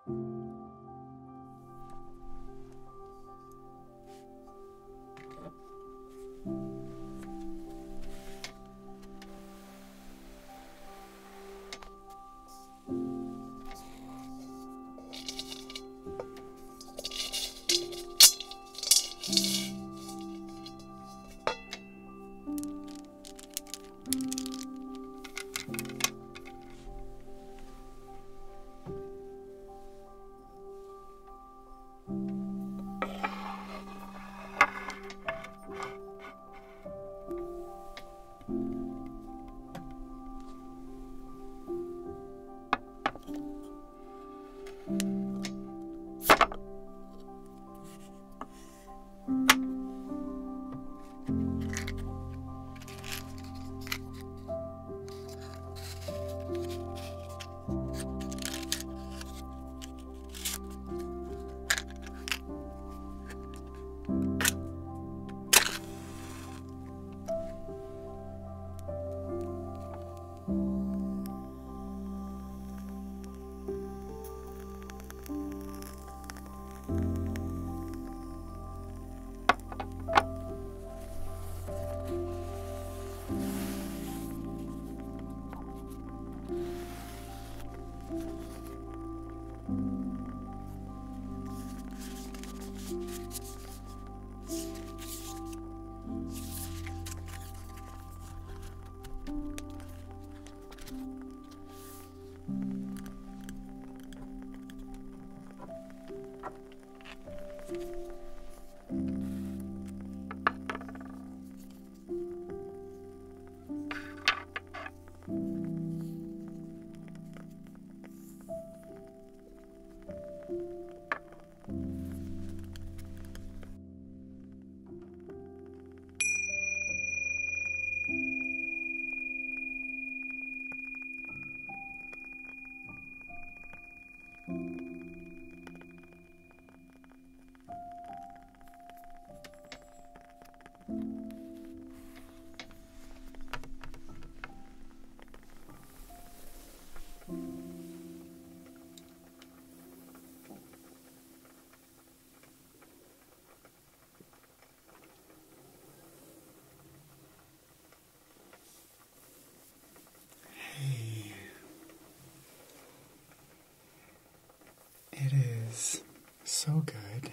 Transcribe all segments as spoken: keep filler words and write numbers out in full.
It is so good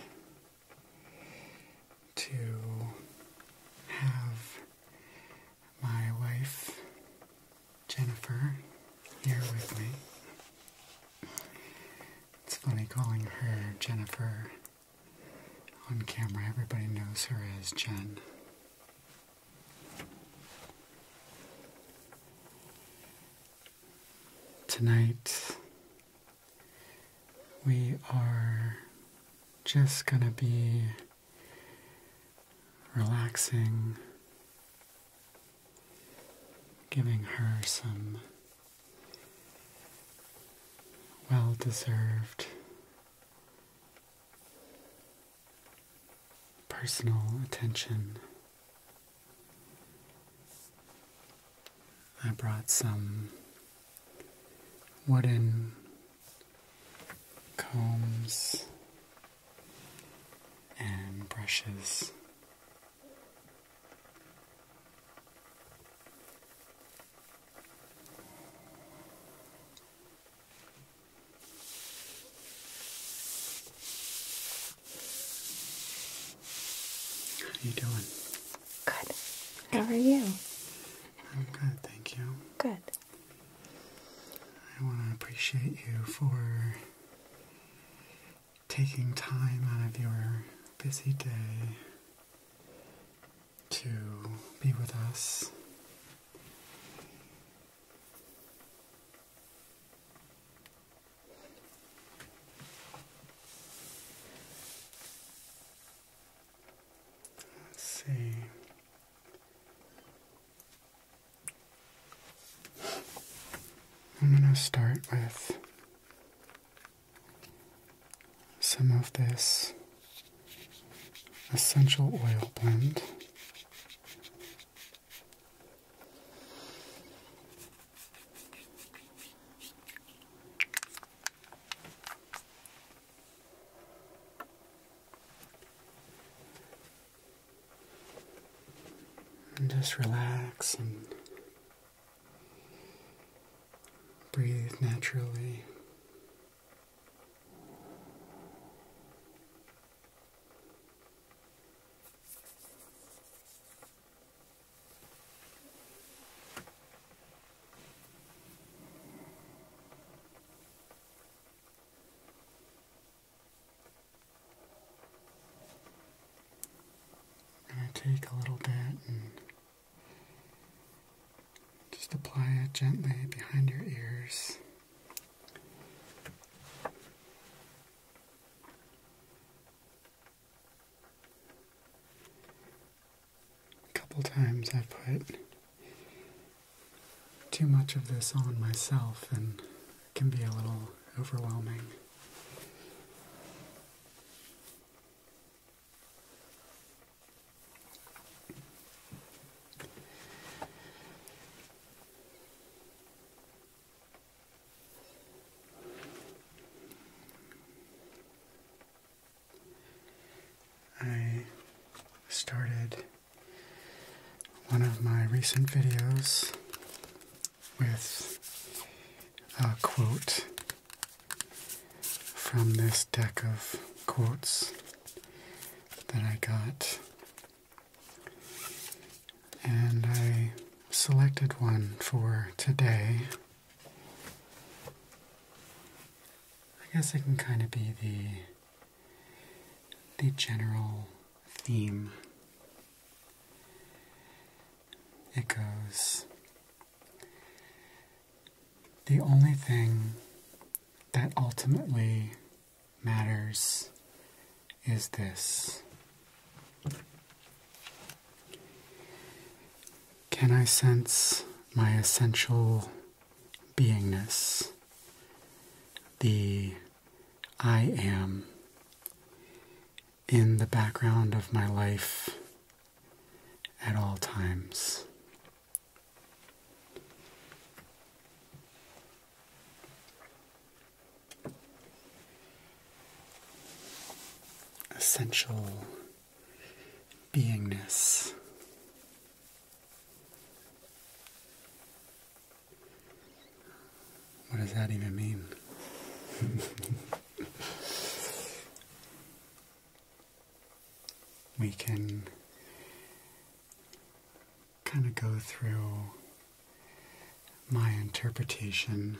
to have my wife, Jennifer, here with me. It's funny calling her Jennifer on camera. Everybody knows her as Jen. Tonight, we are just going to be relaxing, giving her some well-deserved personal attention. I brought some wooden combs and brushes. How you doing? Good. How are you? I'm good, thank you. Good. I want to appreciate you for taking time out of your busy day to be with us. Let's see. I'm going to start with some of this essential oil blend. just relax and breathe naturally. Take a little bit and just apply it gently behind your ears. A couple times I put too much of this on myself and it can be a little overwhelming. I started one of my recent videos with a quote from this deck of quotes that I got, and I selected one for today. I guess it can kind of be the the general theme. It goes, the only thing that ultimately matters is this. Can I sense my essential beingness, the I am, in the background of my life at all times? Essential beingness. What does that even mean? We can kind of go through my interpretation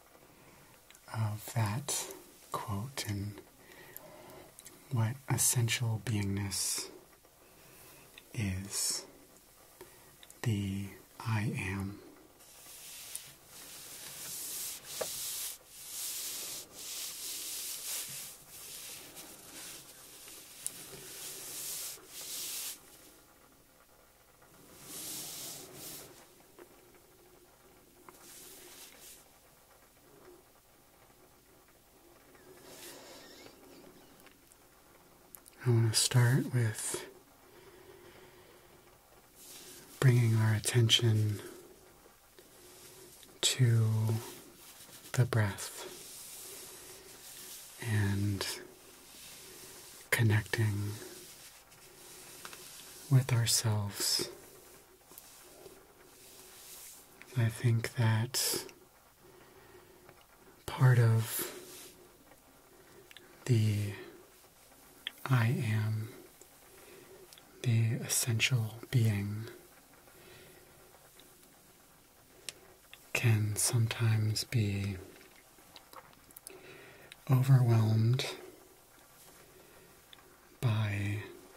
of that quote and what essential beingness is. The I am. I want to start with bringing our attention to the breath and connecting with ourselves. I think that part of the I am, the essential being, can sometimes be overwhelmed by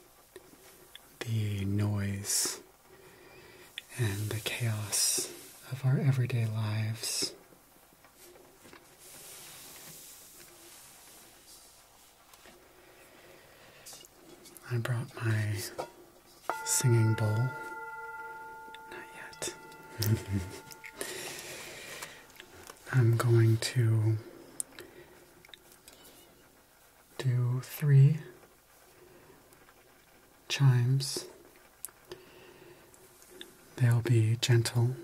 the noise and the chaos of our everyday lives. I brought my singing bowl. Not yet. I'm going to do three chimes. They'll be gentle.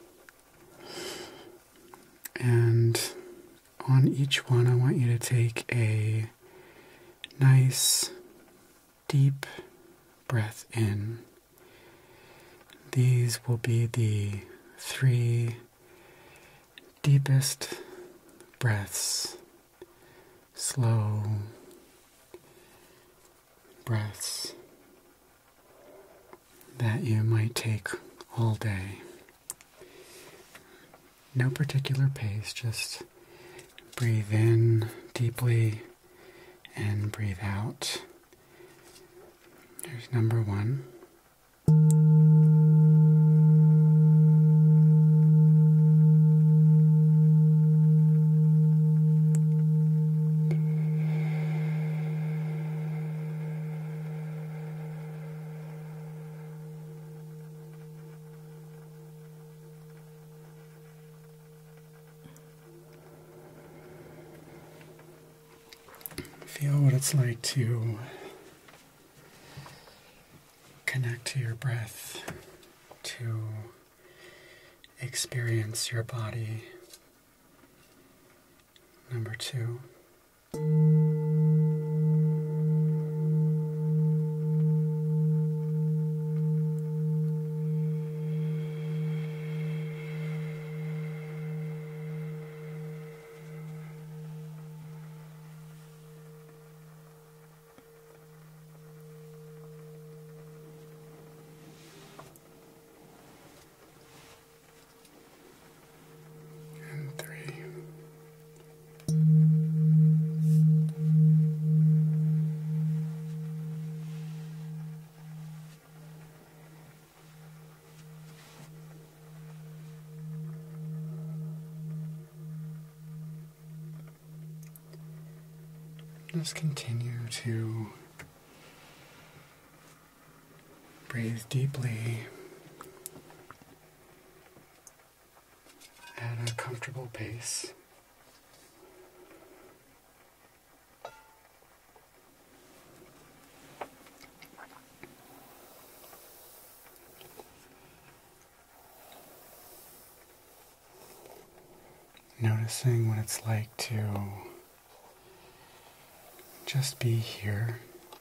And on each one, I want you to take a nice deep breath in. these will be the three deepest breaths, slow breaths that you might take all day. No particular pace, just breathe in deeply and breathe out. Here's number one. Feel what it's like to connect to your breath, to experience your body. Number two. Just continue to breathe deeply at a comfortable pace. Noticing what it's like to just be here.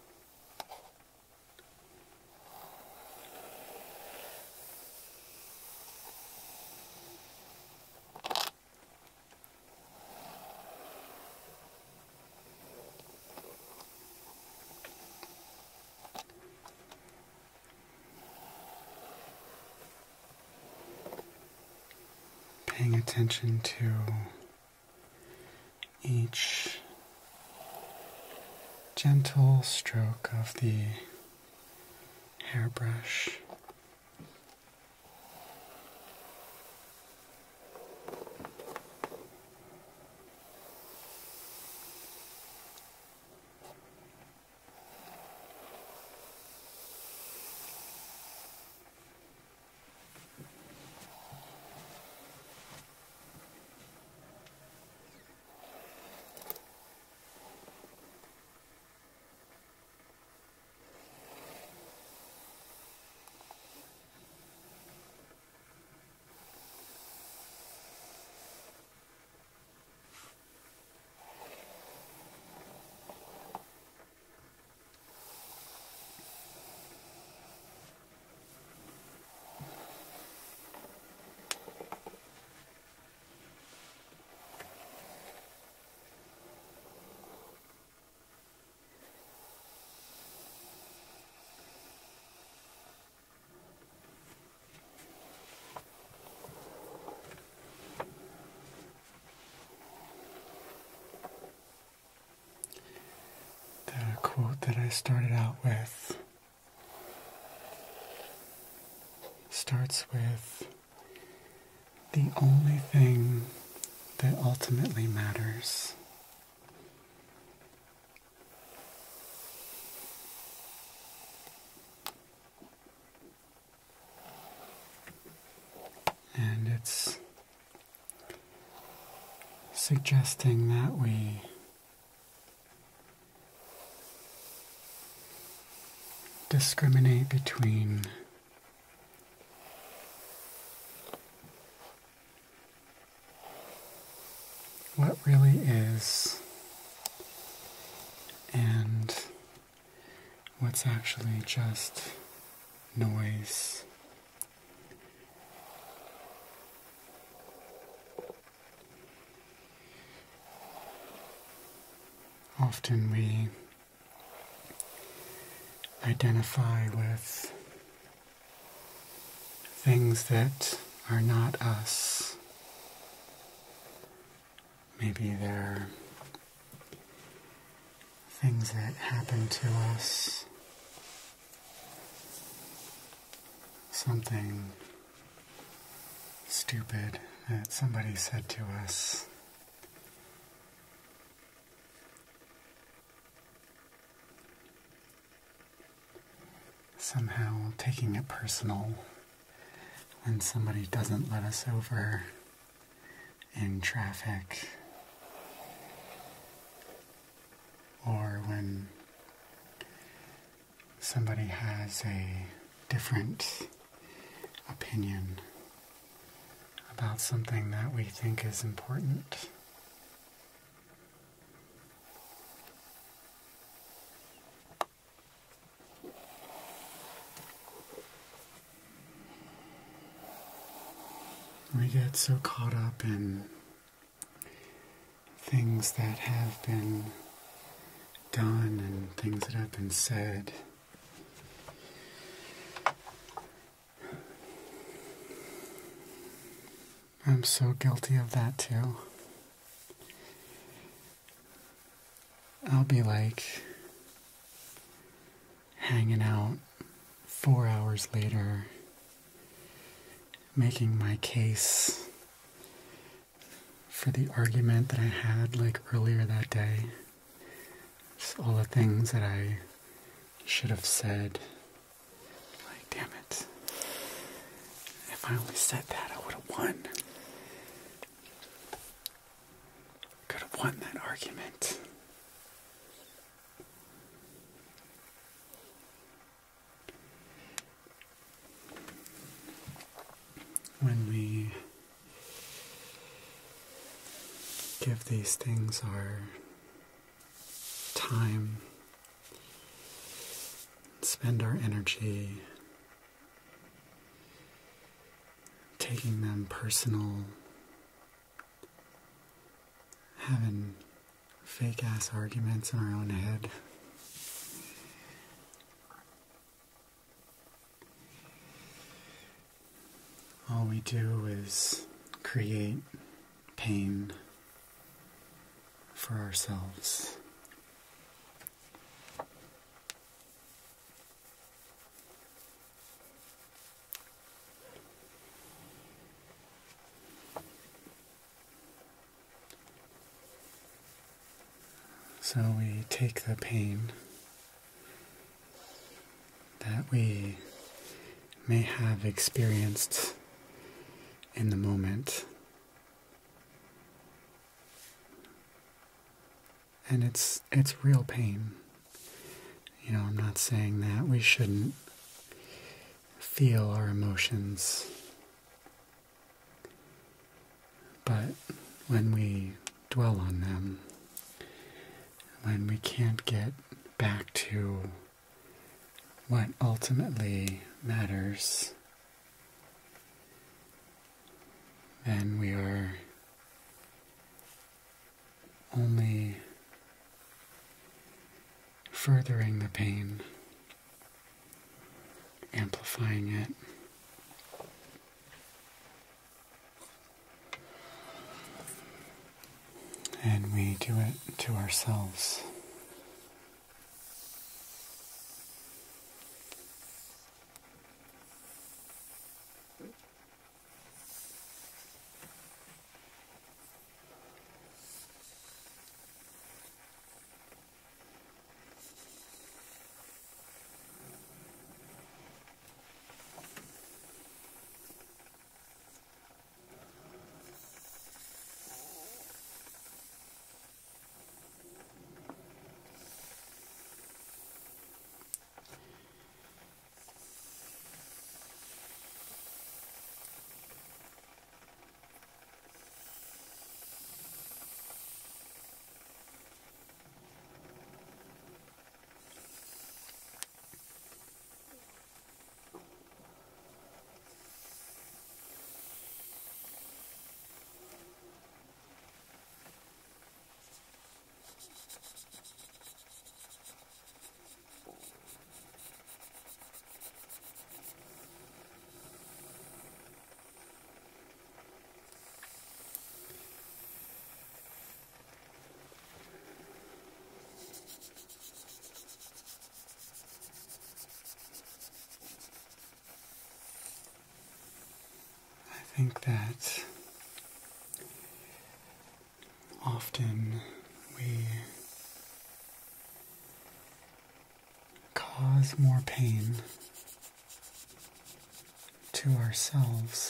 Paying attention to each gentle stroke of the hairbrush. Quote that I started out with starts with, "The only thing that ultimately matters and it's suggesting that we discriminate between what really is and what's actually just noise Often we identify with things that are not us. Maybe they're things that happen to us, something stupid that somebody said to us. Somehow taking it personal when somebody doesn't let us over in traffic, or when somebody has a different opinion about something that we think is important. We get so caught up in things that have been done and things that have been said. I'm so guilty of that too. I'll be like hanging out four hours later, making my case for the argument that I had like earlier that day. Just all the things that I should have said. Like, damn it. If I only said that, I would have won. Could have won that argument. When we give these things our time, spend our energy taking them personal, having fake-ass arguments in our own head, all we do is create pain for ourselves. So we take the pain that we may have experienced in the moment, and it's it's real pain. You know, I'm not saying that we shouldn't feel our emotions, but when we dwell on them, when we can't get back to what ultimately matters, then we are only furthering the pain, amplifying it. And we do it to ourselves. think that often we cause more pain to ourselves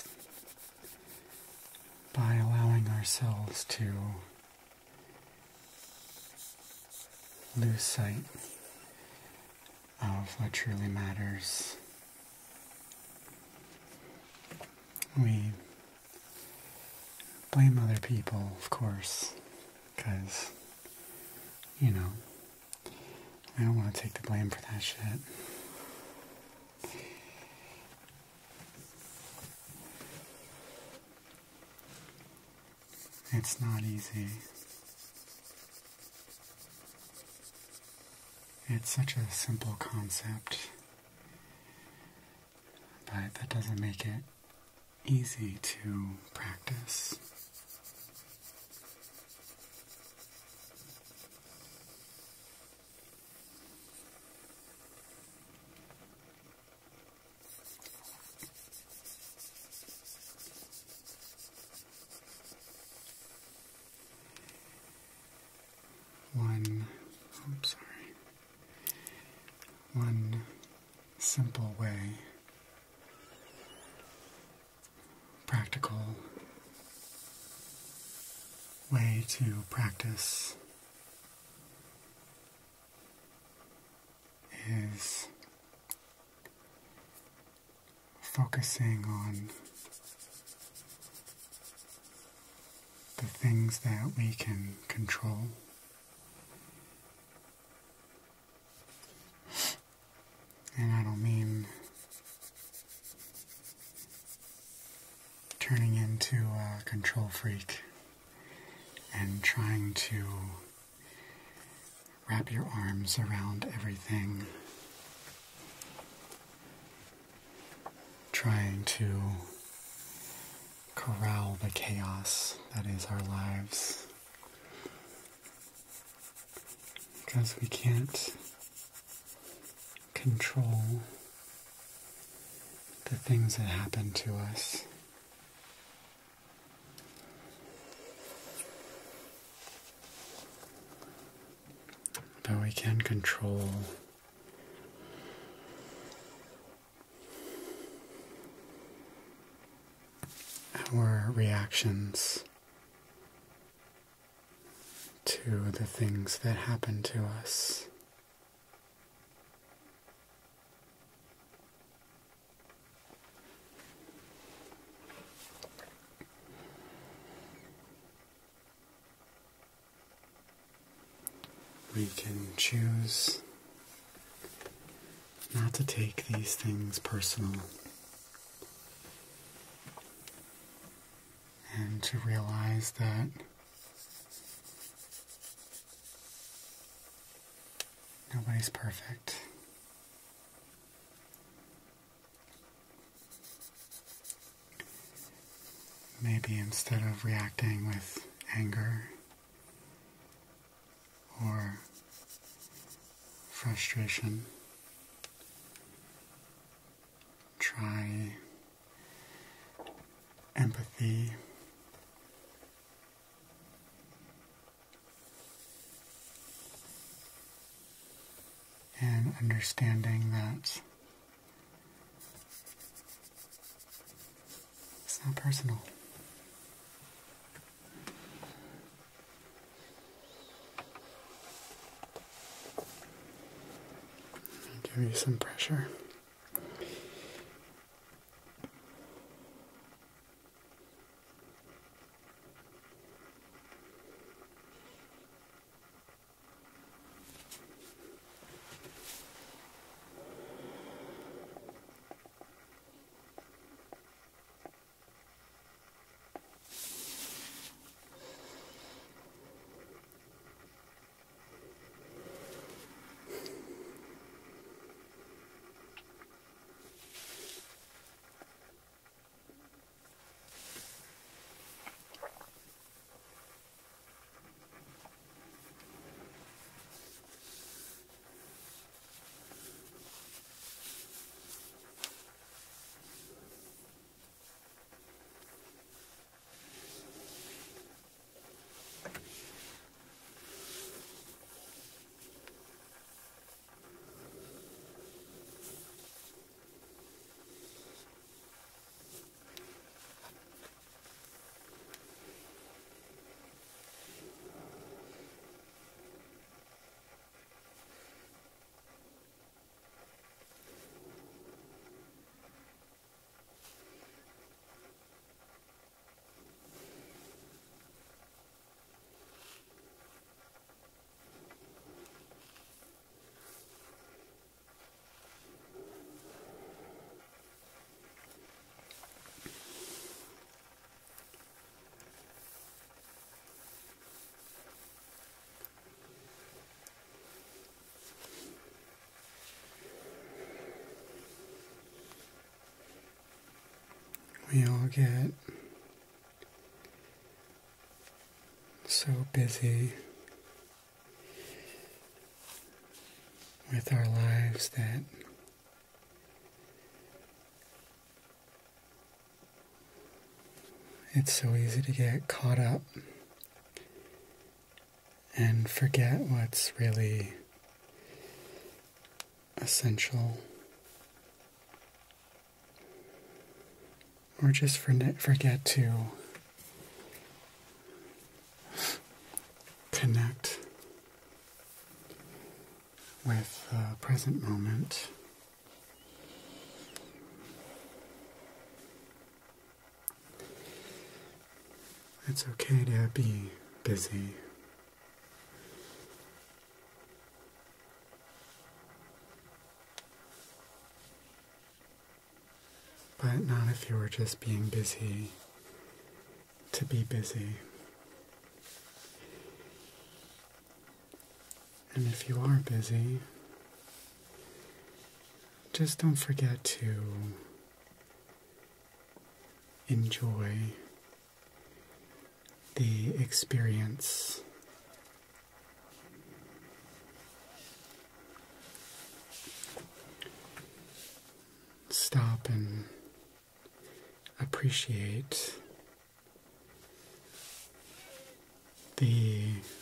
by allowing ourselves to lose sight of what truly matters. We blame other people, of course, because, you know, I don't want to take the blame for that shit. It's not easy. It's such a simple concept, but that doesn't make it easy to practice. One, I'm sorry, one simple way, practical way to practice is focusing on the things that we can control. And I don't mean turning into a control freak and trying to wrap your arms around everything, trying to corral the chaos that is our lives, because we can't control the things that happen to us. But we can control our reactions to the things that happen to us. We can choose not to take these things personal and to realize that nobody's perfect. Maybe instead of reacting with anger or frustration, try empathy, and understanding that it's not personal. I'll give you some pressure. all get so busy with our lives that it's so easy to get caught up and forget what's really essential, or just forget to connect with the present moment. It's okay to be busy. But not if you were just being busy to be busy. And if you are busy, just don't forget to enjoy the experience. Stop and appreciate the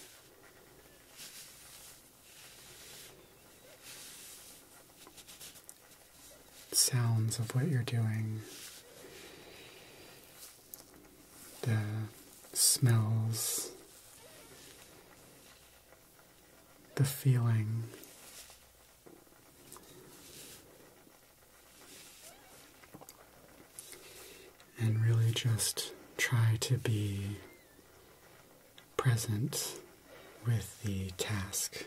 sounds of what you're doing, the smells, the feeling. And really just try to be present with the task.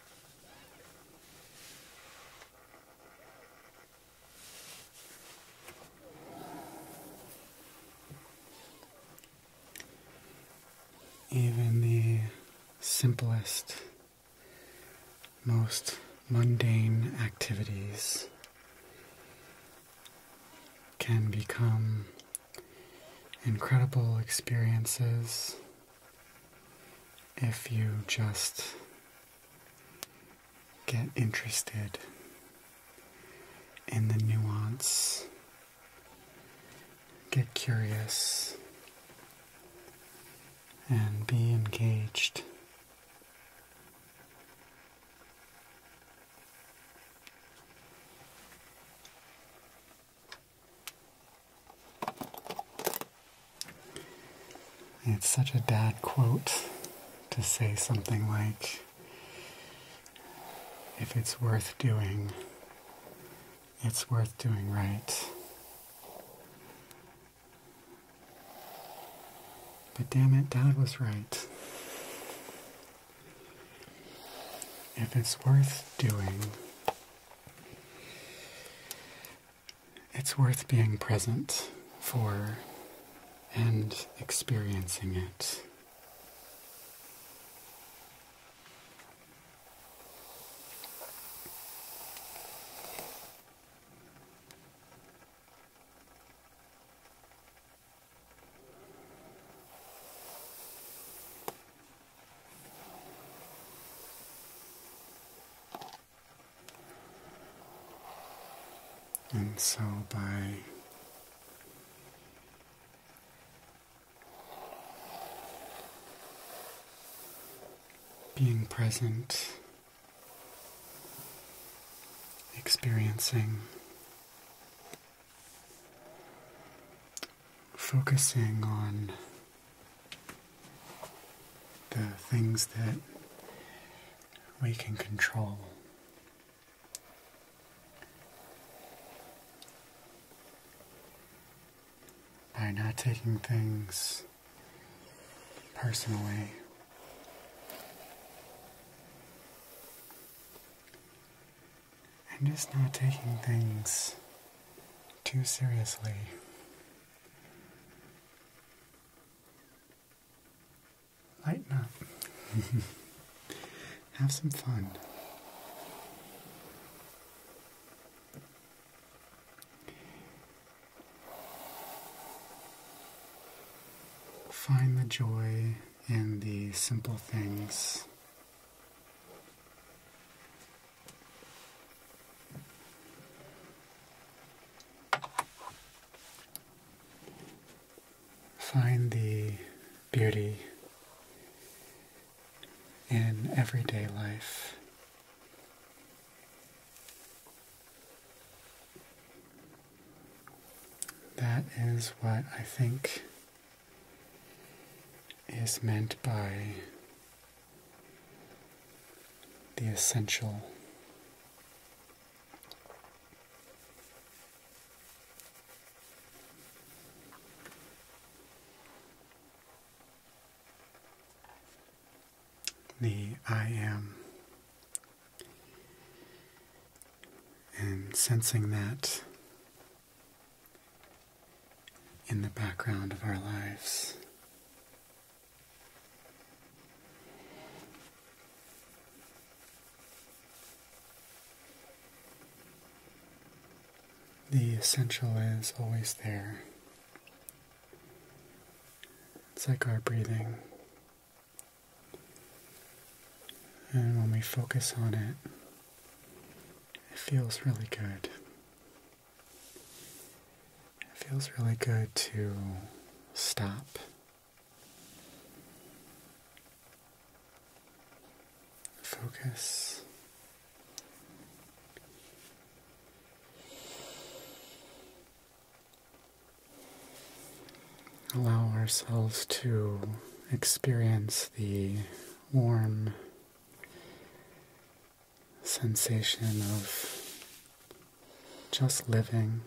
Even the simplest, most mundane activities can become incredible experiences if you just get interested in the nuance, get curious, and be engaged. It's such a dad quote to say something like, if it's worth doing, it's worth doing right. But damn it, Dad was right. If it's worth doing, it's worth being present for and experiencing it. And so by being present, experiencing, focusing on the things that we can control, by not taking things personally, and just not taking things too seriously. Lighten up. Have some fun. joy in the simple things. Find the beauty in everyday life. That is what I think is meant by the essential. The I am. And sensing that in the background of our lives. The essential is always there. It's like our breathing. And when we focus on it, it feels really good. It feels really good to stop. Focus. Allow ourselves to experience the warm sensation of just living.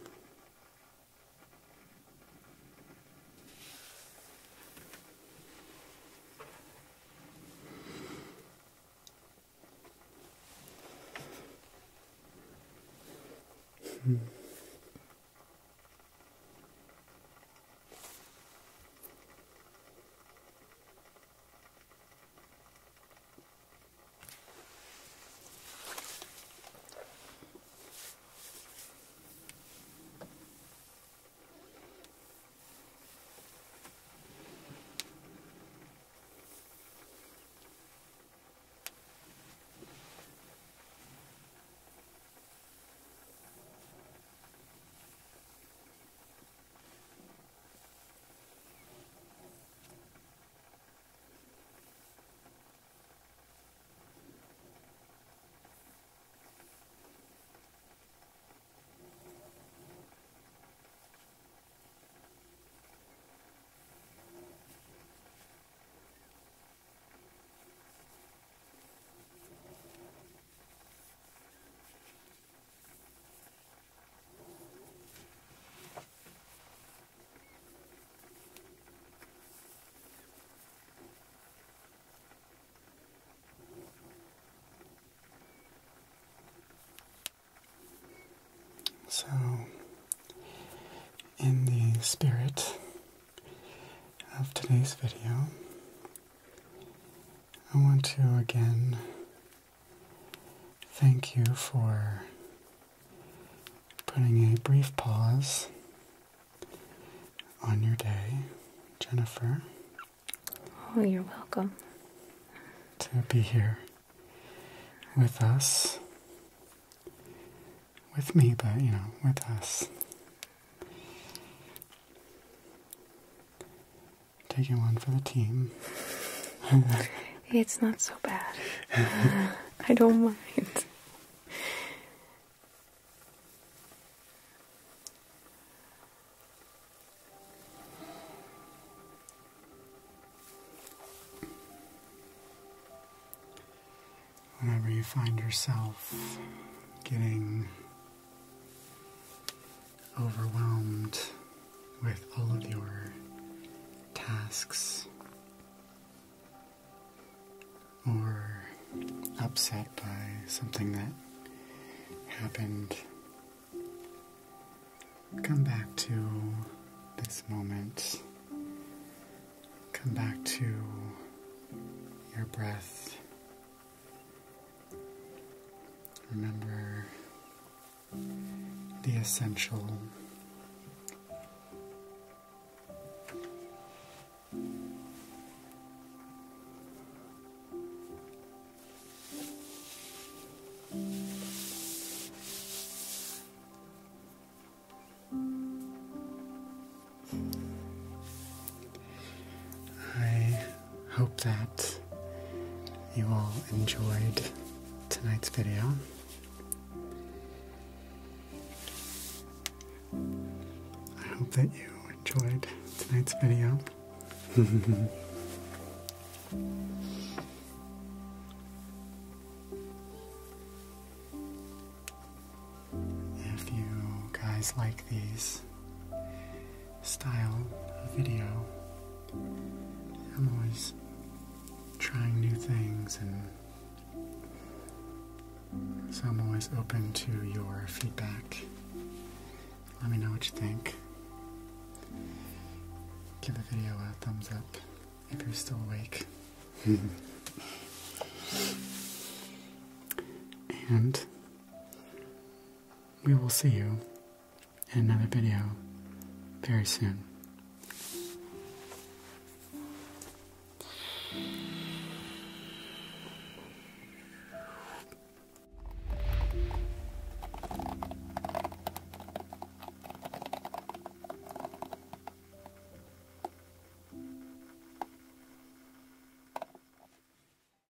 Hmm. So, in the spirit of today's video, I want to again thank you for putting a brief pause on your day, Jennifer. Oh, you're welcome. To be here with us. With me, but, you know, with us. Taking one for the team. It's not so bad. I don't mind. Whenever you find yourself getting overwhelmed with all of your tasks or upset by something that happened, come back to this moment. Come back to your breath. Remember the essential. that you all enjoyed tonight's video. I hope that you enjoyed tonight's video. If you guys like these style of video, I'm always trying new things, and so I'm always open to your feedback. Let me know what you think. Give the video a thumbs up if you're still awake. And we will see you in another video very soon.